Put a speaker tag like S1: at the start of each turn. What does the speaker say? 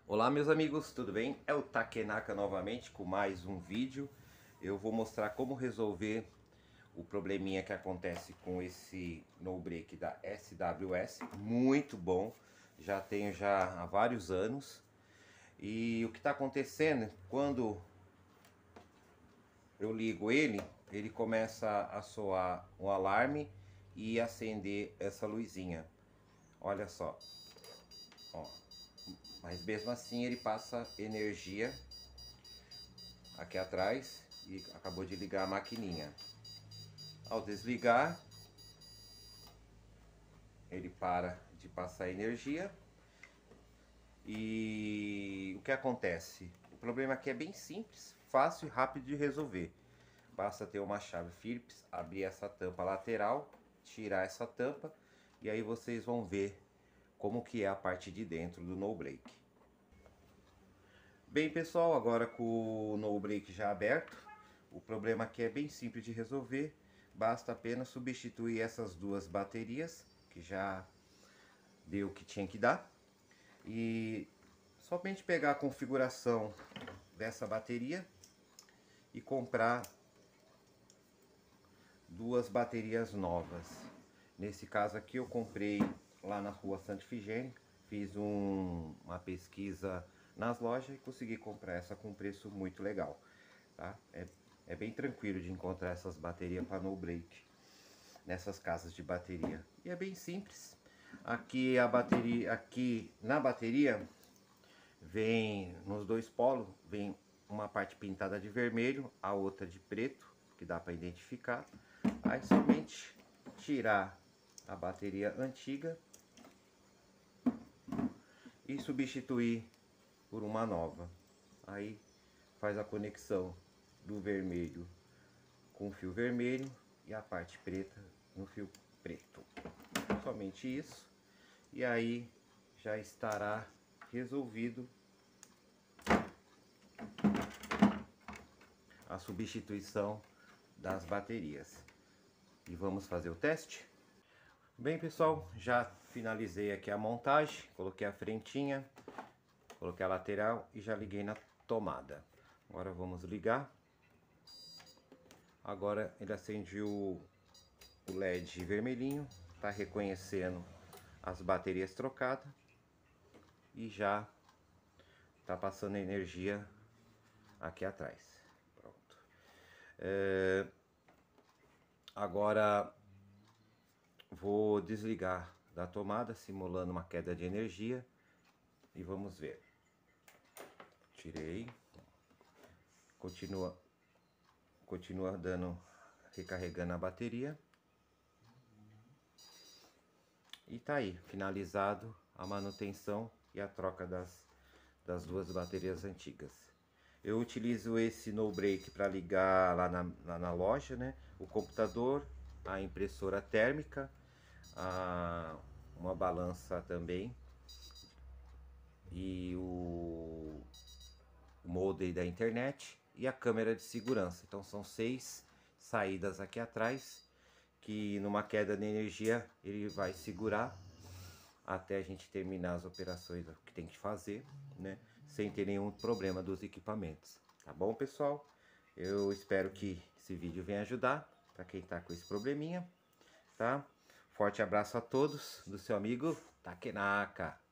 S1: Olá meus amigos, tudo bem? É o Takenaka novamente com mais um vídeo. Eu vou mostrar como resolver o probleminha que acontece com esse no break da SWS. Muito bom, já tenho já há vários anos. E o que está acontecendo, quando eu ligo ele começa a soar um alarme e acender essa luzinha. Olha só, ó. Mas mesmo assim ele passa energia aqui atrás e acabou de ligar a maquininha. Ao desligar, ele para de passar energia. E o que acontece? O problema aqui é bem simples, fácil e rápido de resolver. Basta ter uma chave Phillips, abrir essa tampa lateral, tirar essa tampa e aí vocês vão ver como que é a parte de dentro do no break. Bem pessoal, agora com o no break já aberto, o problema aqui é bem simples de resolver. Basta apenas substituir essas duas baterias, que já deu o que tinha que dar. E somente pegar a configuração dessa bateria e comprar duas baterias novas. Nesse caso aqui eu comprei lá na rua Santa Ifigênia, fiz uma pesquisa nas lojas e consegui comprar essa com um preço muito legal, tá? É bem tranquilo de encontrar essas baterias para no break nessas casas de bateria. E é bem simples. Aqui a bateria, aqui na bateria vem nos dois polos, vem uma parte pintada de vermelho, a outra de preto, que dá para identificar. Aí somente tirar a bateria antiga e substituir por uma nova. Aí faz a conexão do vermelho com o fio vermelho e a parte preta no fio preto. Somente isso. E aí já estará resolvido a substituição das baterias. E vamos fazer o teste? Bem pessoal, já finalizei aqui a montagem, coloquei a frentinha, coloquei a lateral e já liguei na tomada. Agora vamos ligar. Agora ele acende o LED vermelhinho, está reconhecendo as baterias trocadas e já está passando energia aqui atrás. Pronto. Agora vou desligar da tomada, simulando uma queda de energia, e vamos ver. Tirei, continua recarregando a bateria. E tá aí, finalizado a manutenção e a troca das duas baterias antigas. Eu utilizo esse no break para ligar lá na loja, né? O computador, a impressora térmica, uma balança também e o modem da internet e a câmera de segurança. Então são 6 saídas aqui atrás que numa queda de energia ele vai segurar até a gente terminar as operações que tem que fazer, né? Sem ter nenhum problema dos equipamentos. Tá bom, pessoal? Eu espero que esse vídeo venha ajudar para quem tá com esse probleminha, tá? Forte abraço a todos do seu amigo Takenaka.